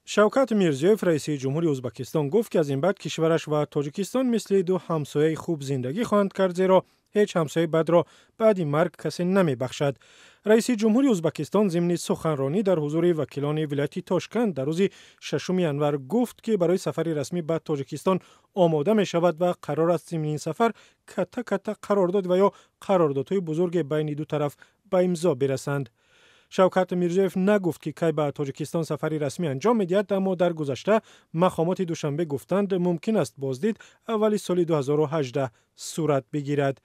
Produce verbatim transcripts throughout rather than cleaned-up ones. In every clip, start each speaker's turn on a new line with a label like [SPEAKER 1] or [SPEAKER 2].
[SPEAKER 1] شوکت میرزیوف رئیس جمهوری ازبکستان گفت که از این بعد کشورش و تاجیکستان مثل دو همسایه خوب زندگی خواهند کرد، زیرا هیچ همسایه بد را بعد مرگ کسی نمی بخشد. رئیس جمهوری ازبکستان ضمن سخنرانی در حضور وکیلان ولایت تاشکند در روز ششم ینور گفت که برای سفر رسمی به تاجیکستان آماده می شود و قرار است ضمن این سفر کتا کتا قرارداد و یا قراردادهای بزرگ بین دو طرف به امضا برسند. شوکت میرزیوف نگفت که کی به تاجیکستان سفری رسمی انجام می‌دهد، اما در گذشته مقامات دوشنبه گفتند ممکن است بازدید اولی سال دو هزار و هجده صورت بگیرد.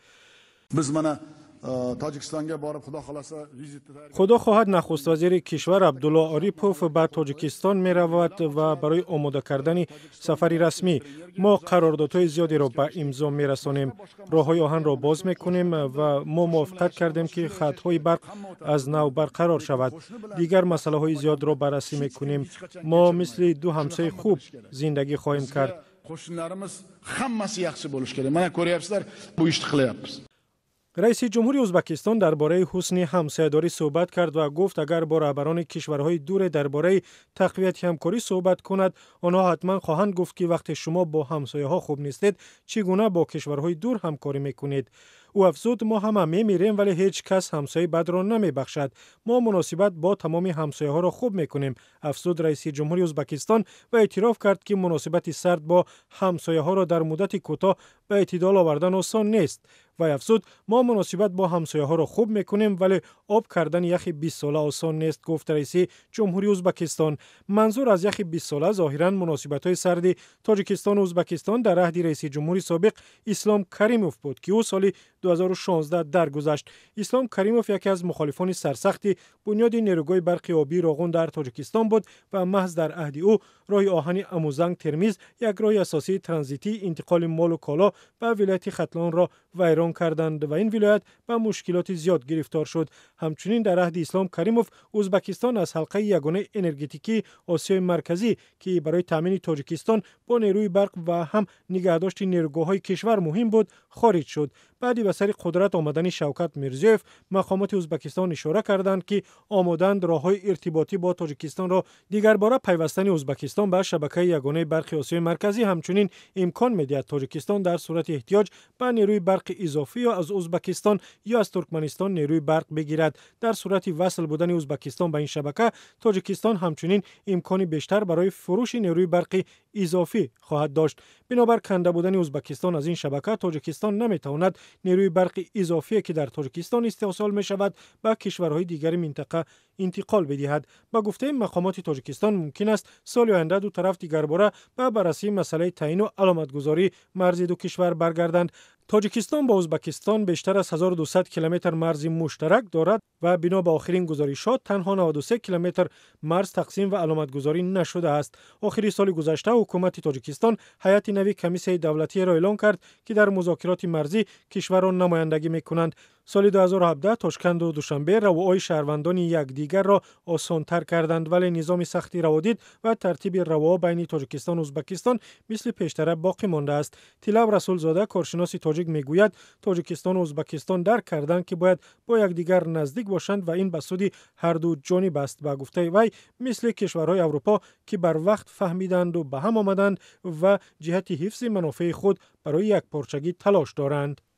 [SPEAKER 1] خدا خواهد نخست وزیر کشور عبدالله آریپوف به تاجیکستان می رود و برای آماده کردن سفری رسمی ما قراردادهای زیادی را به امضا می رسانیم. راههای آهن را باز می کنیم و ما موافقت کردیم که خطهای برق از نو برقرار شود. دیگر مسئله های زیاد را بررسی می کنیم. ما مثل دو همسایه خوب زندگی خواهیم کرد. رئیس جمهوری ازبکستان درباره حسن همسایه‌داری صحبت کرد و گفت اگر با رهبران کشورهای دور درباره تقویت همکاری صحبت کند، آنها حتما خواهند گفت که وقتی شما با همسایه‌ها خوب نیستید چگونه با کشورهای دور همکاری میکنید. او افزود ما همه میمیریم ولی هیچ کس همسایه بد را نمیبخشد. ما مناسبت با تمام همسایه‌ها را خوب میکنیم. افزود رئیس جمهوری ازبکستان و اعتراف کرد که مناسبت سرد با همسایه‌ها را در مدت کوتاه به اعتدال آوردن آسان نیست. و افزود ما مناسبت با همسایه‌ها را خوب میکنیم ولی آب کردن یخ بیست ساله آسان نیست، گفت رئیس جمهوری ازبکستان. منظور از یخ بیست ساله ظاهرا مناسبت‌های سرد تاجیکستان و ازبکستان در عهد رئیس جمهوری سابق اسلام کریموف بود که او سال دو هزار و شانزده درگذشت. اسلام کریموف یکی از مخالفان سرسخت بنیاد نیروگاه برق آبی راغون در تاجیکستان بود و محض در عهد او راه آهن اموزنگ ترمیز یک راه اساسی ترانزیتی انتقال مال و کالا به ولایت ختلان را ویران کردند و این ولایت به مشکلات زیاد گرفتار شد. همچنین در عهد اسلام کریموف ازبکستان از حلقه یگانه انرژتیکی آسیای مرکزی که برای تامین تاجیکستان با نیروی برق و هم نگهداشت نیروگاه‌های کشور مهم بود خارج شد. بعدی به سر قدرت آمدن شوکت میرزیوف مقامات ازبکستان اشاره کردند که آمادند راههای ارتباطی با تاجیکستان را دیگر باره پیوستن ازبکستان به شبکه یگانه برق آسیای مرکزی همچنین امکان می‌دهد تاجیکستان در صورت احتیاج به نیروی برق اضافی یا از ازبکستان یا از ترکمنستان نیروی برق بگیرد. در صورت وصل بودن ازبکستان به این شبکه تاجیکستان همچنین امکان بیشتر برای فروش نیروی برق اضافی خواهد داشت. بنابر کنده بودن ازبکستان از این شبکه تاجیکستان نمیتواند نیروی برق اضافی که در تاجیکستان استحصال می شود به کشورهای دیگر منطقه انتقال بدهد. با گفته مقامات تاجیکستان ممکن است سال آینده دو طرف دیگر باره به بررسی مسئله تعیین و علامتگذاری مرز دو کشور برگردند. تاجیکستان با ازبکستان بیشتر از هزار و دویست کیلومتر مرز مشترک دارد و بنا به آخرین گزارشات تنها نود و سه کیلومتر مرز تقسیم و علامتگذاری نشده است. آخر سال گذشته حکومت تاجیکستان هیئت نوی کمیسیون دولتی را اعلام کرد که در مذاکرات مرزی کشور را نمایندگی می‌کنند. سال دو هزار و هفده تاشکند و دوشنبه روابط شهروندان یکدیگر را آسان‌تر کردند ولی نظام سختی روادید و ترتیب روابط بین تاجیکستان و ازبکستان مثل پیشتر باقی مانده است. طلب رسولزاده کارشناس تاجیک میگوید تاجیکستان و ازبکستان درک کردند که باید با یکدیگر نزدیک باشند و این به سود هر دو جانب است. به گفته وی مثل کشورهای اروپا که بر وقت فهمیدند و به هم آمدند و جهت حفظ منافع خود برای یک پارچگی تلاش دارند.